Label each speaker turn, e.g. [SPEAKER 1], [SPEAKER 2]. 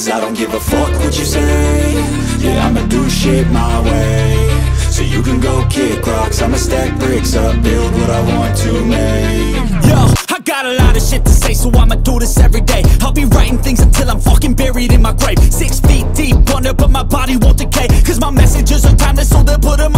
[SPEAKER 1] 'cause I don't give a fuck what you say. Yeah, I'ma do shit my way. So you can go kick rocks, I'ma stack bricks up, build what I want to make.
[SPEAKER 2] Yo, I got a lot of shit to say, so I'ma do this every day. I'll be writing things until I'm fucking buried in my grave. 6 feet deep under, but my body won't decay, 'cause my messages are timeless, so they'll put them